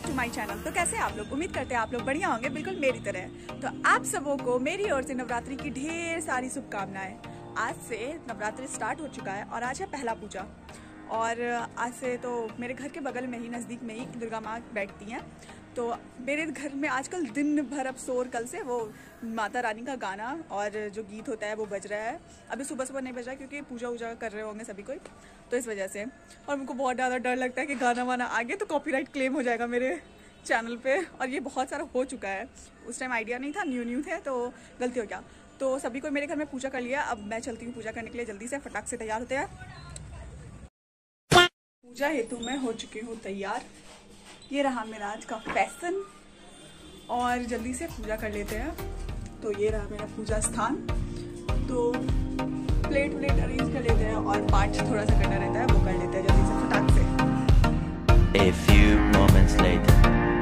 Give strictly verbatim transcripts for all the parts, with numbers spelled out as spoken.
Back to my channel. तो कैसे आप लोग, उम्मीद करते हैं आप लोग बढ़िया होंगे, बिल्कुल मेरी तरह। तो आप सबों को मेरी ओर से नवरात्रि की ढेर सारी शुभकामनाएं। आज से नवरात्रि स्टार्ट हो चुका है और आज है पहला पूजा। और आज से तो मेरे घर के बगल में ही, नज़दीक में ही दुर्गा माँ बैठती हैं। तो मेरे घर में आजकल दिन भर अब शोर, कल से वो माता रानी का गाना और जो गीत होता है वो बज रहा है। अभी सुबह सुबह नहीं बज रहा है क्योंकि पूजा वूजा कर रहे होंगे सभी कोई, तो इस वजह से। और मुझको बहुत ज़्यादा डर लगता है कि गाना वाना आगे तो कॉपीराइट क्लेम हो जाएगा मेरे चैनल पे। और ये बहुत सारा हो चुका है, उस टाइम आइडिया नहीं था, न्यू न्यू थे तो गलती हो गया। तो सभी को मेरे घर में पूजा कर लिया, अब मैं चलती हूँ पूजा करने के लिए। जल्दी से फटाक से तैयार होते हैं। पूजा हेतु मैं हो चुकी हूँ तैयार। ये रहा मेरा आज का फैशन और जल्दी से पूजा कर लेते हैं। तो ये रहा मेरा पूजा स्थान। तो प्लेट व्लेट अरेंज कर लेते हैं और पाठ थोड़ा सा करना रहता है, वो कर लेते हैं जल्दी से फटाक से। A few moments later.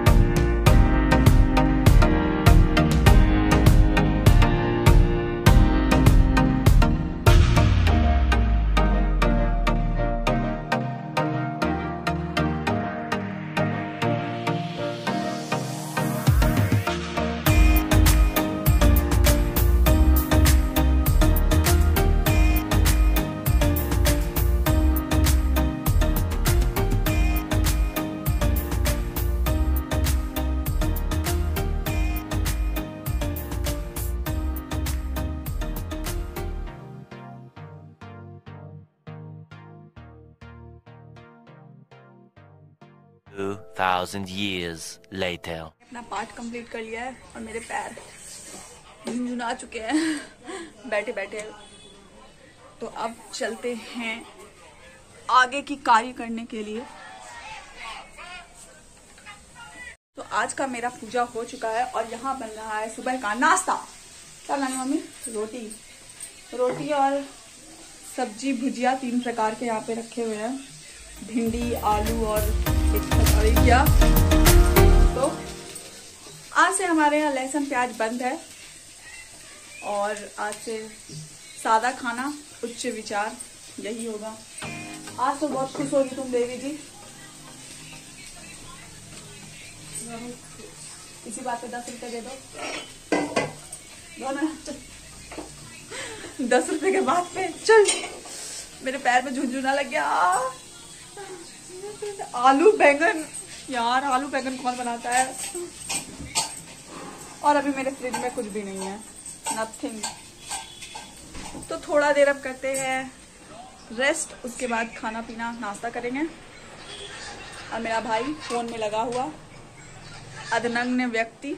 Two thousand years later. अपना पाठ कंप्लीट कर लिया है और मेरे पैर झुनझुना चुके हैं बैठे बैठे। तो अब चलते हैं आगे की कार्य करने के लिए। तो आज का मेरा पूजा हो चुका है और यहाँ बन रहा है सुबह का नाश्ता। क्या लानी मम्मी? रोटी रोटी और सब्जी भुजिया, तीन प्रकार के यहाँ पे रखे हुए हैं। भिंडी, आलू और एक क्या। तो आज से हमारे यहाँ लहसुन प्याज बंद है और आज से सादा खाना, उच्च विचार, यही होगा। आज तो बहुत खुश होगी तुम देवी जी, इसी बात पे दस रुपए दे दो। दस रुपए के बाद पे चल, मेरे पैर में झुनझुना लग गया। आलू बैंगन, यार आलू बैंगन कौन बनाता है? और अभी मेरे फ्रिज में कुछ भी नहीं है, नथिंग। तो थोड़ा देर अब करते हैं रेस्ट, उसके बाद खाना पीना नाश्ता करेंगे। और मेरा भाई फोन में लगा हुआ अधनग्न व्यक्ति।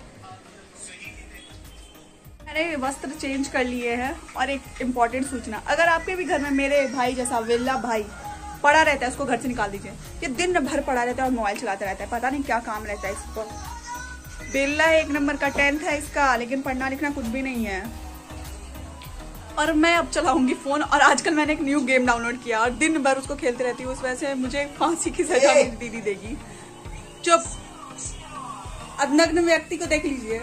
मैंने वस्त्र चेंज कर लिए हैं। और एक इम्पॉर्टेंट सूचना, अगर आपके भी घर में मेरे भाई जैसा वेला भाई पड़ा रहता है, उसको घर से निकाल दीजिए। ये दिन भर पड़ा रहता है और मोबाइल चलाता रहता है, पता नहीं क्या काम रहता है इसको। बेला एक नंबर का, टेंथ है इसका, लेकिन पढ़ना लिखना कुछ भी नहीं है। और मैं अब चलाऊंगी फोन। और आजकल मैंने एक न्यू गेम डाउनलोड किया और दिन भर उसको खेलती रहती हूँ। उस वजह से मुझे फांसी की सजा मेरी दीदी देगी। चुप, अधनग्न व्यक्ति को देख लीजिए।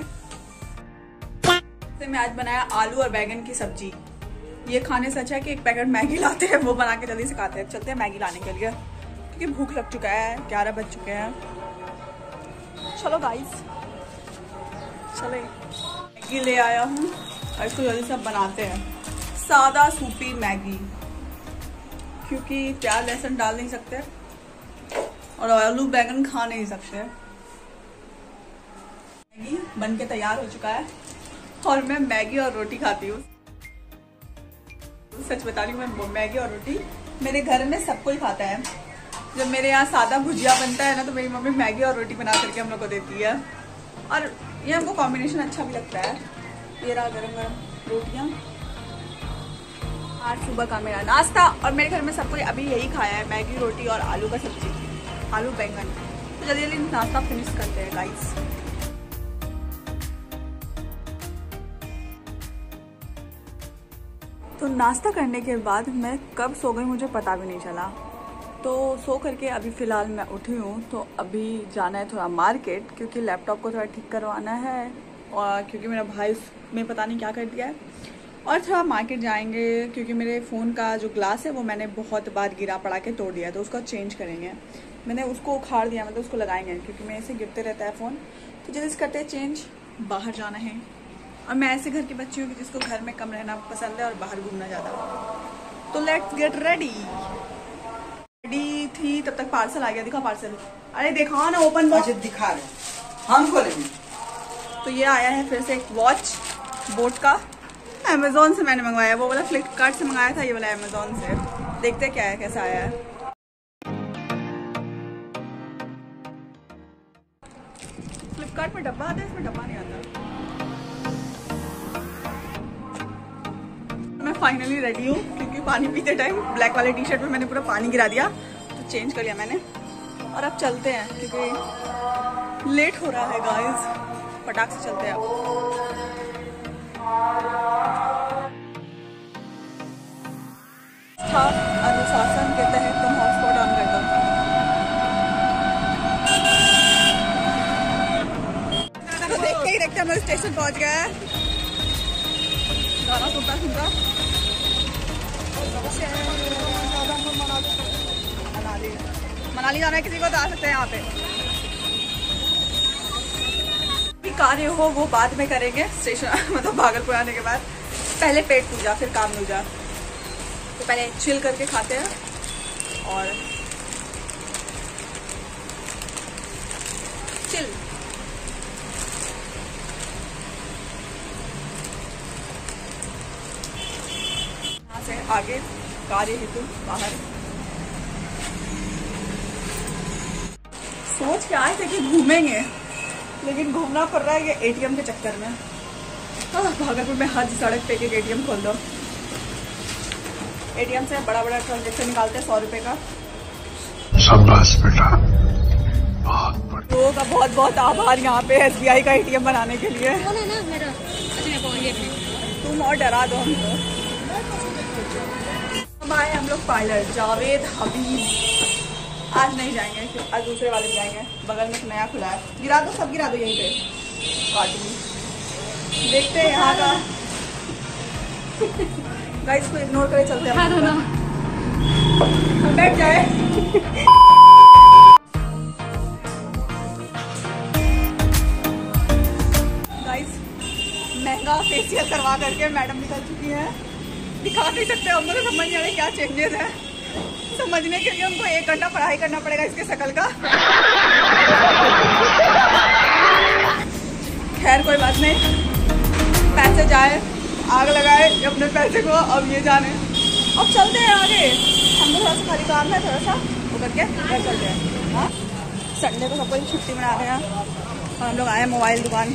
मैं आज बनाया आलू और बैगन की सब्जी। ये खाने से अच्छा है कि एक पैकेट मैगी लाते हैं, वो बना के जल्दी से खाते हैं। चलते हैं मैगी लाने के लिए क्योंकि भूख लग चुका है, ग्यारह बज चुके हैं। चलो गाइस, चले। मैगी ले आया हूँ और इसको जल्दी से बनाते हैं। सादा सूपी मैगी, क्योंकि प्याज लहसुन डाल नहीं सकते और आलू बैगन खा नहीं सकते। मैगी बन के तैयार हो चुका है और मैं मैगी और रोटी खाती हूँ। सच बता रही हूँ, मैं मैगी और रोटी मेरे घर में सब कोई खाता है। जब मेरे यहाँ सादा भुजिया बनता है ना, तो मेरी मम्मी मैगी और रोटी बना करके हम लोग को देती है। और ये हमको कॉम्बिनेशन अच्छा भी लगता है। ये रहा गरम गरम रोटियाँ। आज सुबह का मेरा नाश्ता और मेरे घर में सब कोई अभी यही खाया है, मैगी रोटी और आलू का सब्जी, आलू बैंगन। तो जल्दी जल्दी नाश्ता फिनिश करते हैं गाइस। तो नाश्ता करने के बाद मैं कब सो गई मुझे पता भी नहीं चला। तो सो करके अभी फ़िलहाल मैं उठी हूँ। तो अभी जाना है थोड़ा मार्केट, क्योंकि लैपटॉप को थोड़ा ठीक करवाना है और क्योंकि मेरा भाई उसमें पता नहीं क्या कर दिया है। और थोड़ा मार्केट जाएंगे क्योंकि मेरे फ़ोन का जो ग्लास है वो मैंने बहुत बार गिरा पड़ा के तोड़ दिया, तो उसका चेंज करेंगे। मैंने उसको उखाड़ दिया, मतलब उसको लगाएंगे क्योंकि मेरे से गिरते रहता है फ़ोन। तो जल्दी से करते हैं चेंज, बाहर जाना है। और मैं ऐसे घर की बच्ची हूँ कि जिसको घर में कम रहना पसंद है और बाहर घूमना ज़्यादा। तो लेट्स गेट रेडी। रेडी थी तब तक पार्सल आ गया। दिखा पार्सल। अरे देखा ना, ओपन बॉक्स दिखा रहे हम खोलेंगे। तो ये आया है फिर से एक वॉच बोट का। अमेजोन से मैंने मंगवाया, वो वाला फ्लिपकार्ट से मंगाया था, ये वाला अमेजोन से। देखते क्या है, कैसा आया है। फ्लिपकार्ट में डब्बा आता है, इसमें डब्बा नहीं आता। मैं फाइनली रेडी हूँ क्योंकि पानी पीते टाइम ब्लैक वाले टी शर्ट में मैंने पूरा पानी गिरा दिया, तो चेंज कर लिया मैंने। और अब चलते हैं क्योंकि लेट हो रहा है गाइस। फटाक से चलते हैं अब। था अनुशासन के तहत तुम हॉटस्पॉट ऑन कर दो। तो देखते ही देखते हम लोग स्टेशन पहुंच गए हैं। गाना सुनता सुनता मनाली मनाली जाना है किसी को तो आ सकते हैं यहाँ पे। कार्य हो वो बाद में करेंगे, स्टेशन मतलब भागलपुर आने के बाद। पहले पेट पूजा फिर काम दूजा। तो पहले चिल करके खाते हैं और चिल। यहाँ से आगे कार्य हेतु बाहर सोच के आए थे कि घूमेंगे, लेकिन घूमना पड़ रहा है ये एटीएम के चक्कर में। भागलपुर में हर सड़क पे एक एटीएम खोल दो। एटीएम से बड़ा बड़ा ट्रांजेक्शन निकालते हैं सौ रुपए का। शाबाश बेटा, बहुत बढ़िया। लोगों का बहुत बहुत आभार यहाँ पे एसबीआई का एटीएम बनाने के लिए। ना मेरा तुम और डरा दो हमको। हम आए हम लोग पार्लर जावेद हबीब। आज नहीं जाएंगे, आज दूसरे वाले में जाएंगे। बगल में एक नया खुला है, गिरा दो सब गिरा दो यहीं पे काटूंगी। देखते हैं यहाँ का। गाइस को इग्नोर करे चलते हैं हम। बैठ जाए। गाइस महंगा फेशियल करवा करके मैडम निकल चुकी है। दिखा नहीं सकते हम लोग, समझ नहीं आ रहे क्या चेंजेस है। समझने के लिए हमको एक घंटा पढ़ाई करना पड़ेगा इसके शकल का। खैर कोई बात नहीं, पैसे जाए आग लगाए अपने पैसे को। अब ये जाने, अब चलते हैं आगे। हम लोग थोड़ा सा खाली काम है, थोड़ा सा वो करके घर चलते हैं। हाँ संडे को सबको छुट्टी मना रहे हैं और हम लोग आए मोबाइल दुकान।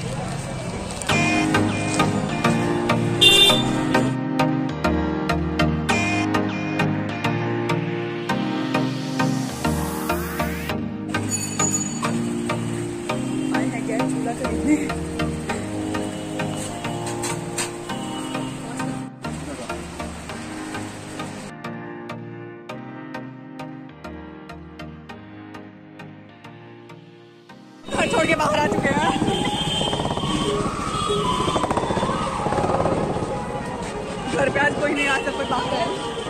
घर छोड़ के बाहर आ चुके हैं। घर पे आज कोई नहीं आ सकता, बाहर है।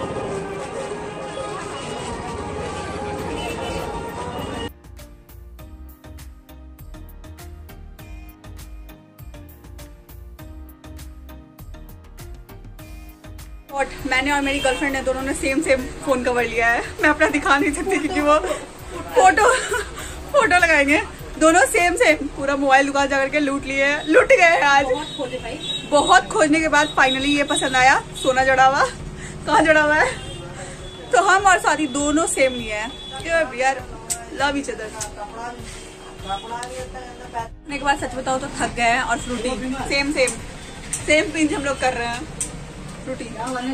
और मैंने और मेरी गर्लफ्रेंड ने दोनों ने सेम सेम फोन कवर लिया है। मैं अपना दिखा नहीं सकती क्योंकि वो फोटो फोटो लगाएंगे। दोनों सेम सेम पूरा मोबाइल दुकान जा करके लूट लिए, लूट गए आज। बहुत खोजे भाई, बहुत खोजने के बाद फाइनली ये पसंद आया। सोना जड़ा हुआ, कहाँ जड़ा हुआ है? तो हम और शादी दोनों सेम लिए हैं। यार लव ईच अदर। एक बार सच बताओ तो थक गए हैं। और Frooti same same same pinch हम लोग कर रहे हैं। फ्रूटी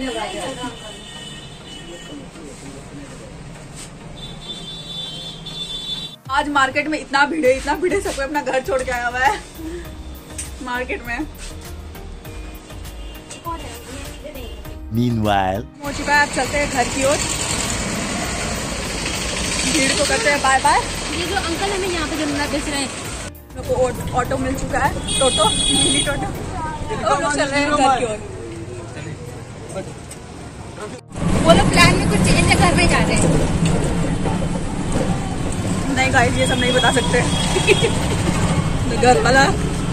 आज मार्केट में इतना भीड़ है, इतना भीड़ है, सबको अपना घर छोड़ के आया हुआ है मार्केट में। Meanwhile, हो चुका है, अब चलते हैं घर की ओर। भीड़ को करते हैं बाय बाय। ये जो अंकल हमें यहाँ पे गन्ना बेच रहे हैं, लोग को ऑटो मिल चुका है, टोटो मिनी टोटो। तो लोग चल रहे हैं घर की ओर। वो लोग प्लान में कुछ चेंज है, घर में जा रहे हैं। नहीं गाइस, ये सब नहीं बता सकते। घर वाला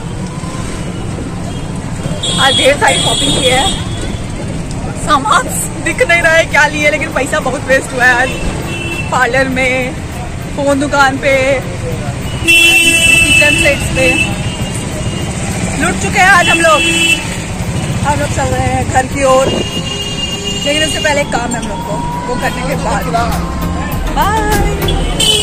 आज ढेर सारी शॉपिंग की है, सामान दिख नहीं रहा है क्या लिए, लेकिन पैसा बहुत वेस्ट हुआ है आज। पार्लर में, फोन दुकान पे, किचन सेट्स पे लूट चुके हैं आज हम लोग। हम लोग चल रहे हैं घर की ओर, लेकिन उससे पहले एक काम है हम लोग को, वो करने के बाद बाय।